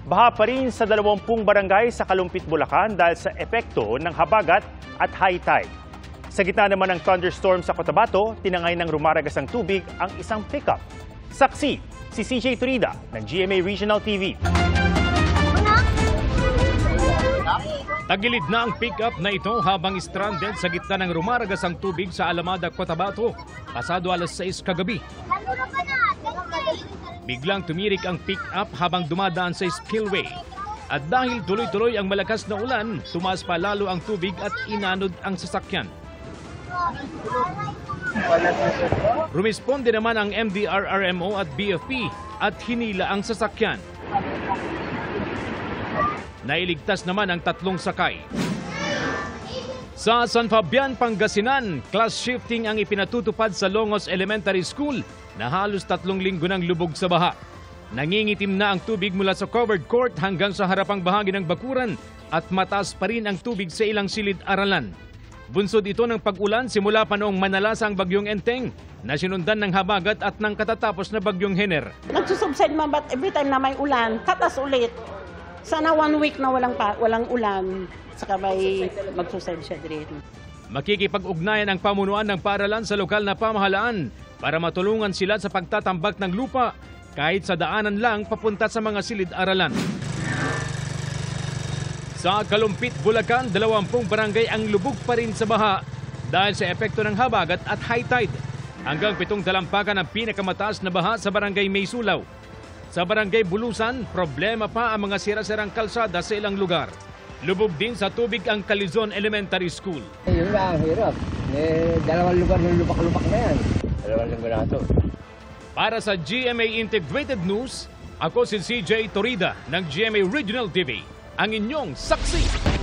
Baha pa rin sa 20 barangay sa Kalumpit, Bulacan dahil sa epekto ng habagat at high tide. Sa gitna naman ng thunderstorm sa Cotabato, tinangay ng rumaragas ang tubig ang isang pickup. Saksi si CJ Turida ng GMA Regional TV. Tagilid na ang pick-up na ito habang stranded sa gitna ng rumaragas ang tubig sa Alamada, Cotabato, pasado alas 6 kagabi. Biglang tumirik ang pick-up habang dumadaan sa spillway. At dahil tuloy-tuloy ang malakas na ulan, tumaas pa lalo ang tubig at inanod ang sasakyan. Rumisponde naman ang MDRRMO at BFP at hinila ang sasakyan. Nailigtas naman ang 3 sakay. Sa San Fabian, Pangasinan, class shifting ang ipinatutupad sa Longos Elementary School na halos 3 linggo ng lubog sa baha. Nangingitim na ang tubig mula sa covered court hanggang sa harapang bahagi ng bakuran at mataas pa rin ang tubig sa ilang silid-aralan. Bunsod ito ng pag-ulan simula pa noong manalasa ang bagyong Enteng na sinundan ng habagat at ng katatapos na bagyong Hener. Nagsusubside man but every time na may ulan, tatas ulit. Sana 1 week na walang ulan, saka may magsusend siya dito. Makikipag-ugnayan ang pamunuan ng paaralan sa lokal na pamahalaan para matulungan sila sa pagtatambak ng lupa kahit sa daanan lang papunta sa mga silid-aralan. Sa Kalumpit, Bulacan, 20 barangay ang lubog pa rin sa baha dahil sa epekto ng habagat at high tide. Hanggang 7 dalampakan ang pinakamataas na baha sa barangay Maysulaw. Sa barangay Bulusan, problema pa ang mga sira-sirang kalsada sa ilang lugar. Lubog din sa tubig ang Calizon Elementary School. Yun na ang hirap. 2 lugar ng lubak-lubak na yan. 2 linggo na ito. Para sa GMA Integrated News, ako si CJ Turida ng GMA Regional TV, ang inyong saksi.